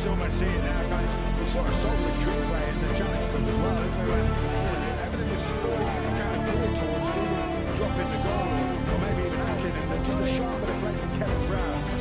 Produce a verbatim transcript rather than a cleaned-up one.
almost see it now. Kind of, we sort of saw with Drewway in the challenge from as well. They were, you know, everything was spoiled and kind of geared towards either dropping the goal or maybe even hacking, and just a sharp bit of play from Kevin Brown.